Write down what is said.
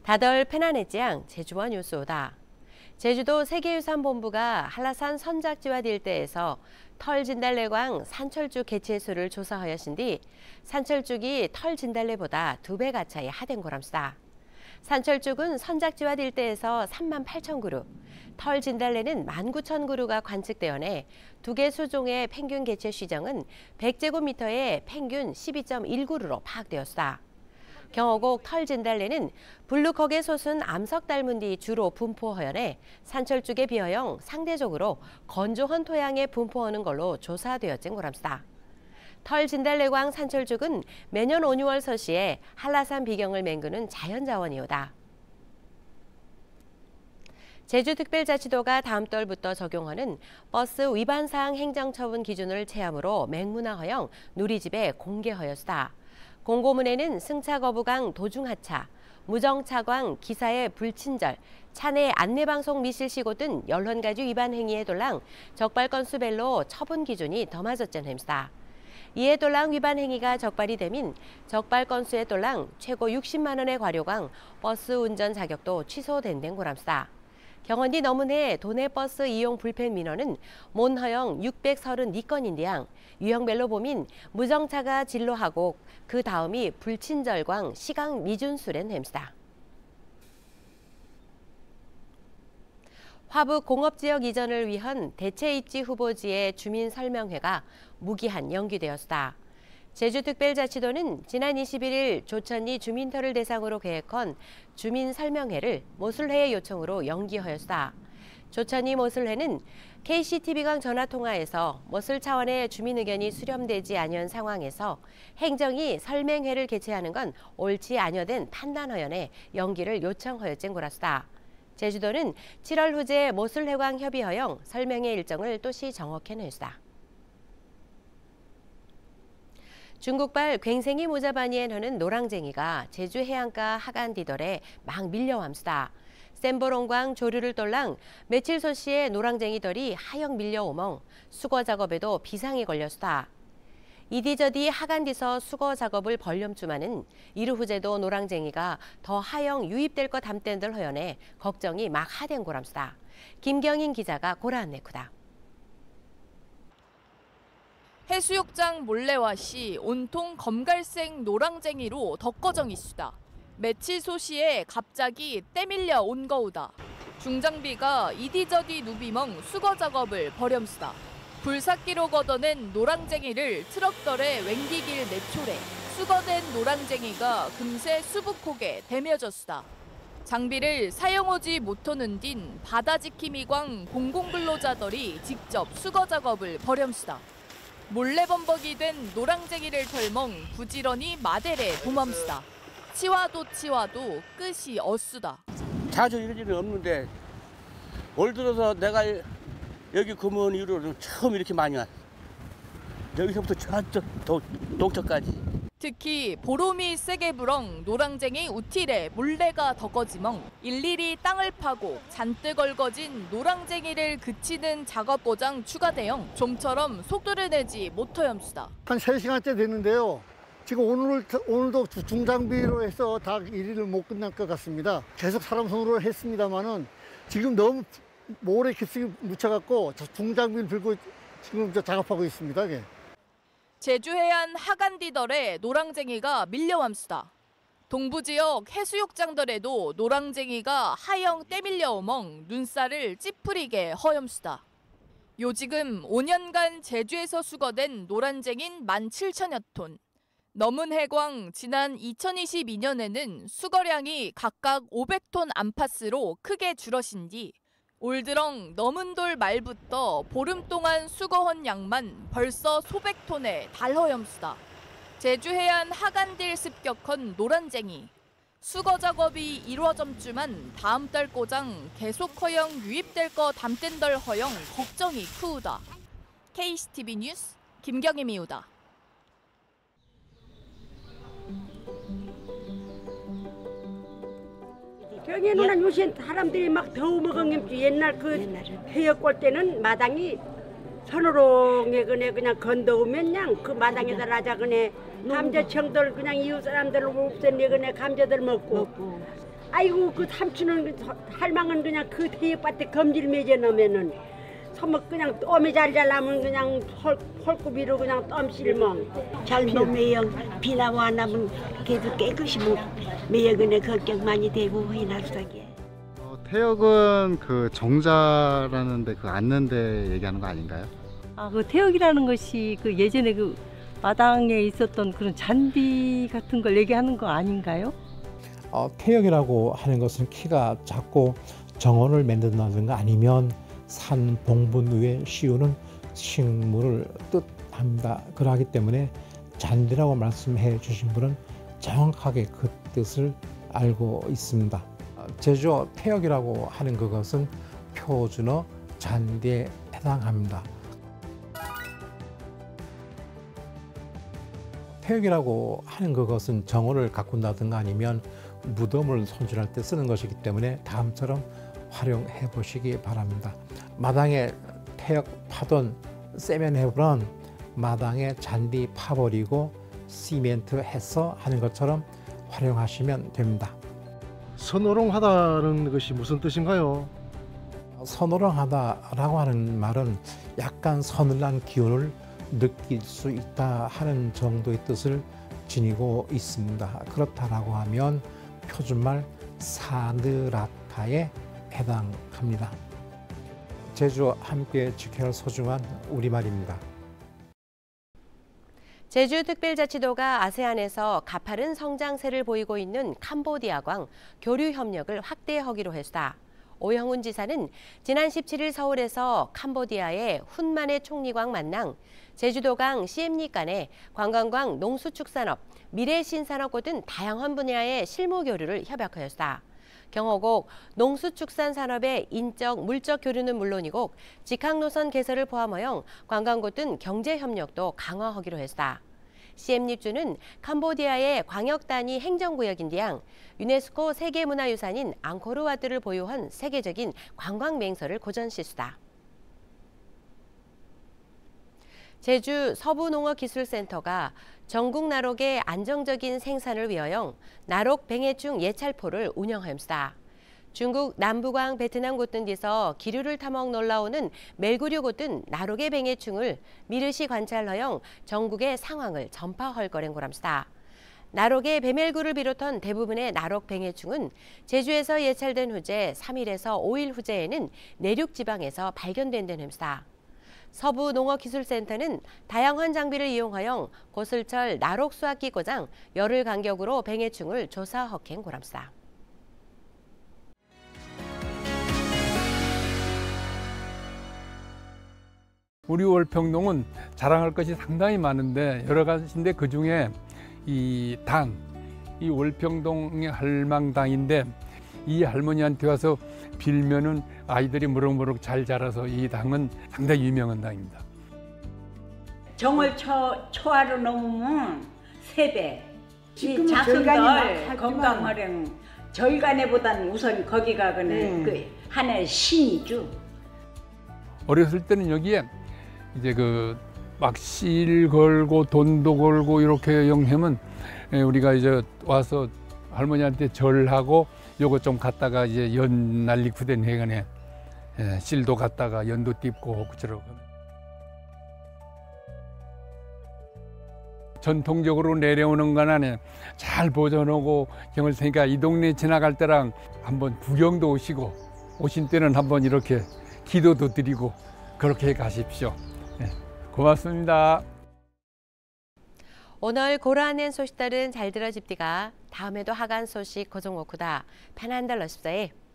다덜 페나네지앙 제주원 뉴스오다. 제주도 세계유산본부가 한라산 선작지와 일대에서 털진달래광 산철쭉 개체수를 조사하였은 뒤 산철쭉이 털진달래보다 2배 가차이 하된 고람수다. 산철쭉은 선작지와 일대에서 38,000그루, 털진달래는 19,000그루가 관측되어내 2개 수종의 평균 개체 시정은 100제곱미터에 평균 12.1그루로 파악되었다. 경어곡 털진달래는 블루컥의 솟은 암석 닮은 뒤 주로 분포하여내 산철쭉에 비하여 상대적으로 건조한 토양에 분포하는 걸로 조사되었진 고람수다. 털진달래광 산철쭉은 매년 5, 6월 서시에 한라산 비경을 맹그는 자연자원이오다. 제주특별자치도가 다음 달부터 적용하는 버스 위반사항 행정처분 기준을 체함으로 맹문화 허용 누리집에 공개하였다. 공고문에는 승차 거부강 도중하차, 무정차광 기사의 불친절, 차내 안내방송 미실시고 등 11가지 위반 행위에 돌랑 적발 건수별로 처분 기준이 더 맞았전 햄스다. 이에 돌랑 위반 행위가 적발이 되면 적발 건수에 돌랑 최고 60만 원의 과료강 버스 운전 자격도 취소된 된 고람스다. 경원디 넘은해 도내 버스 이용 불편 민원은 몬허용 632건인데양 유형별로 보면 무정차가 진로하고 그 다음이 불친절광 시강 미준수랜 햄스다. 화북 공업지역 이전을 위한 대체 입지 후보지의 주민 설명회가 무기한 연기되었다. 제주특별자치도는 지난 21일 조천리 주민터를 대상으로 계획한 주민설명회를 모슬회의 요청으로 연기하였다. 조천리 모슬회는 KCTV강 전화통화에서 모슬 차원의 주민 의견이 수렴되지 않은 상황에서 행정이 설명회를 개최하는 건 옳지 아니어된 판단하연에 연기를 요청하였진 고라스다. 제주도는 7월 후제 모슬회광 협의허용 설명회 일정을 또시 정확해냈다. 중국발 괭생이 모자바니에 너는 노랑쟁이가 제주 해안가 하간디덜에 막 밀려함수다. 샘보롱광 조류를 떨랑 며칠 소시에 노랑쟁이덜이 하역 밀려오멍 수거 작업에도 비상이 걸렸수다. 이디저디 하간디서 수거 작업을 벌렴주마는 이르 후제도 노랑쟁이가 더 하역 유입될 것 담댄들 허연에 걱정이 막 하된 고람수다. 김경인 기자가 고라안내쿠다. 해수욕장 몰래와시 온통 검갈색 노랑쟁이로 덕거정 이수다. 며칠 소시에 갑자기 떼밀려 온 거우다. 중장비가 이디저디 누비멍 수거 작업을 벌염수다. 불삭기로 걷어낸 노랑쟁이를 트럭덜에 웽기길 내초래 수거된 노랑쟁이가 금세 수북혹에 대며졌수다. 장비를 사용하지 못하는 딘 바다지킴이광 공공근로자들이 직접 수거 작업을 벌염수다. 몰래 범벅이 된 노랑쟁이를 털멍 부지런히 마대래 도맘수다. 치와도 끝이 없수다. 자주 이런 일은 없는데 올 들어서 내가 여기 근무한 이후로 처음 이렇게 많이 왔어. 여기서부터 저쪽 동쪽까지. 특히 보름이 세게 불엉 노랑쟁이 우틸에 물레가 덕거지멍 일일이 땅을 파고 잔뜩 얽어진 노랑쟁이를 그치는 작업 보장 추가대형 좀처럼 속도를 내지 못하염수다. 한 3시간째 됐는데요. 지금 오늘도 중장비로 해서 다 일일을 못 끝날 것 같습니다. 계속 사람 손으로 했습니다만은 지금 너무 모래 깊숙이 묻혀갖고 중장비를 들고 지금 작업하고 있습니다. 이게. 제주 해안 하간디덜에 노랑쟁이가 밀려함수다. 동부지역 해수욕장들에도 노랑쟁이가 하영 떼밀려오멍 눈살을 찌푸리게 허염수다. 요지금 5년간 제주에서 수거된 노란쟁인 17,000여 톤. 넘은 해광 지난 2022년에는 수거량이 각각 500톤 안팎으로 크게 줄어신 뒤 올 들엉 넘은 돌 말부터 보름 동안 수거한 양만 벌써 소백 톤에 달허염수다. 제주 해안 하간딜 습격한 노란쟁이. 수거 작업이 이루어점주만 다음 달 꼬장 계속 허영 유입될 거 담댄덜 허영 걱정이 크우다. KCTV 뉴스 김경임이우다. 저기는 요새 사람들이 막 더워 먹은김치 옛날 그 해역 꼴 때는 마당이 선으로 그냥 건더우면 그냥 그 마당에다 라자 그네 감자청들 그냥 이웃 사람들 없앤 그네 감자들 먹고 아이고 그 삼촌은 할망은 그냥 그 대역밭에 검질 맺어 놓으면은 서먹 그냥 똠이 잘자라면 그냥 헐구비로 그냥 똠 실멍 잘 놓으면 비나와 나면 걔도 깨끗이 뭐 매여근에 걱정 많이 되고 해놨어게. 태역은 그 정자라는데 그 앉는데 얘기하는 거 아닌가요? 아, 그 태역이라는 것이 그 예전에 그 마당에 있었던 그런 잔디 같은 걸 얘기하는 거 아닌가요? 태역이라고 하는 것은 키가 작고 정원을 만든다든가 아니면 산 봉분 위에 씌우는 식물을 뜻합니다. 그러하기 때문에 잔디라고 말씀해 주신 분은 정확하게 그 뜻을 알고 있습니다. 제주어 태역이라고 하는 그것은 표준어 잔디에 해당합니다. 태역이라고 하는 그것은 정원을 가꾼다든가 아니면 무덤을 손질할 때 쓰는 것이기 때문에 다음처럼 활용해 보시기 바랍니다. 마당에 태역 파던 세면해보면 마당에 잔디 파버리고 시멘트 해서 하는 것처럼 활용하시면 됩니다. 선호롱하다는 것이 무슨 뜻인가요? 서노렁하다라고 하는 말은 약간 서늘한 기운을 느낄 수 있다 하는 정도의 뜻을 지니고 있습니다. 그렇다라고 하면 표준말 사느라타에 해당합니다. 제주와 함께 지켜야 할 소중한 우리말입니다. 제주특별자치도가 아세안에서 가파른 성장세를 보이고 있는 캄보디아광 교류 협력을 확대하기로 했다. 오영훈 지사는 지난 17일 서울에서 캄보디아의 훈만의 총리광 만낭, 제주도강 시엠리 간의 관광광 농수축산업, 미래신산업고 등 다양한 분야의 실무 교류를 협약하였다. 경호국 농수축산산업의 인적, 물적 교류는 물론이고 직항노선 개설을 포함하여 관광고 등 경제협력도 강화하기로 했다. 시엠립주는 캄보디아의 광역단위 행정구역인데양 유네스코 세계문화유산인 앙코르와트를 보유한 세계적인 관광명소를 고전시수다. 제주 서부농업기술센터가 전국 나록의 안정적인 생산을 위하여 나록 병해충 예찰포를 운영하였다. 중국 남부광 베트남 곳 등에서 기류를 타먹 놀라오는 멜구류 곳 등 나록의 병해충을 미르시 관찰하여 전국의 상황을 전파할 거란 거랍니다. 나록의 배멜구를 비롯한 대부분의 나록 병해충은 제주에서 예찰된 후제 3일에서 5일 후제에는 내륙 지방에서 발견된 데입니다. 서부농업기술센터는 다양한 장비를 이용하여 고슬철 나록 수확기 고장 열흘 간격으로 병해충을 조사하ken 고랍니다. 우리 월평동은 자랑할 것이 상당히 많은데 여러 가지인데 그중에 이 월평동의 할망당인데 이 할머니한테 와서 빌면은 아이들이 무럭무럭 잘 자라서 이 당은 상당히 유명한 당입니다. 정월 초하루 넘으면 3배. 이 자손들 건강활용 절간에보다는 우선 거기가 그 하나의 신이죠. 어렸을 때는 여기에 이제 그 막실 걸고 돈도 걸고 이렇게 영하면 우리가 이제 와서 할머니한테 절하고 요거 좀 갖다가 이제 연 날리 구된 해간에 실도 갖다가 연도 띠고 그처럼 전통적으로 내려오는 건 안에 잘 보존하고 경을 테니까 이 동네 지나갈 때랑 한번 구경도 오시고 오신 때는 한번 이렇게 기도도 드리고 그렇게 가십시오. 고맙습니다. 오늘 고라낸 소식들은 잘 들어집디가 다음에도 하간 소식 고정오쿠다 편한 달 러십사에